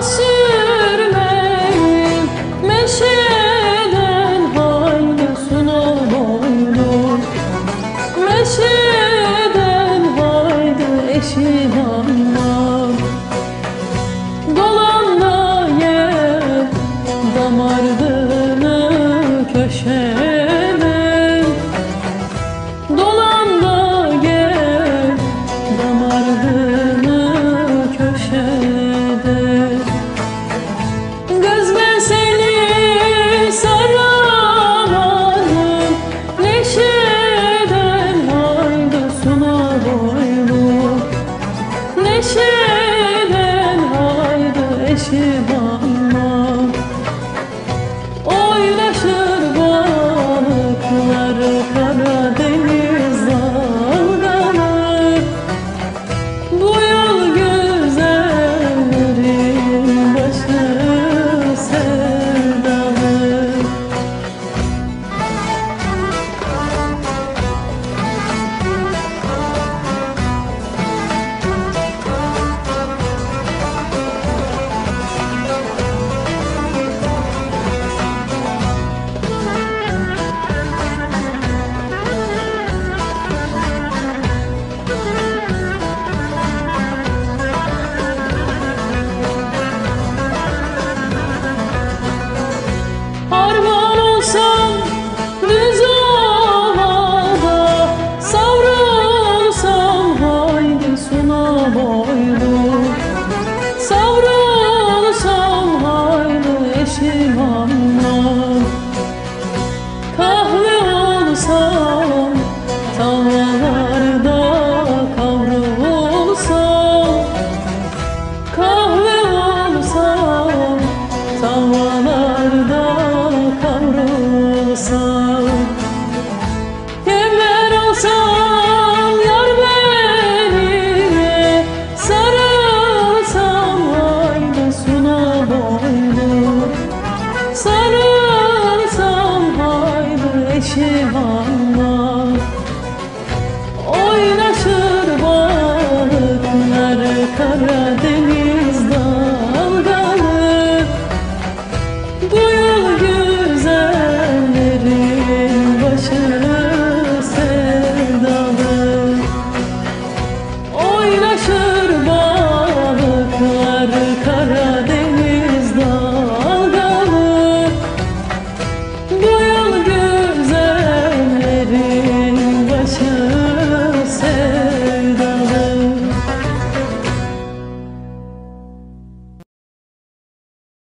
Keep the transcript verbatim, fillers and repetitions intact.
sürmeyin meşeden, haydi suna boylu meşeden, haydi eşin aman. Dolan da gel damardını köşeden, dolan da gel damardını köşeden. Gözler seni saramadım neşeden, haydi suna boylu neşeden, haydi eşim aman. Oynaşır balıklar Karadeniz dalgalı, bu yol güzellerin başı sevdalı. Harman olsam düz ovada, savrulsam haydi suna boylu, savrulsam haydi eşim aman. Kahve olsam tavalarda kavrulsam, kahve olsam tavalarda kavrulsam. Kemer olsam yar beline, sarılsam haydi suna boylu, sarılsam haydi eşim aman. Oynaşır balıklar Karadeniz dalgalı, bu yol güzellerin başı sevdalı. Oynaşır balıklar Karadeniz dalgalı, bu yol güzellerin başı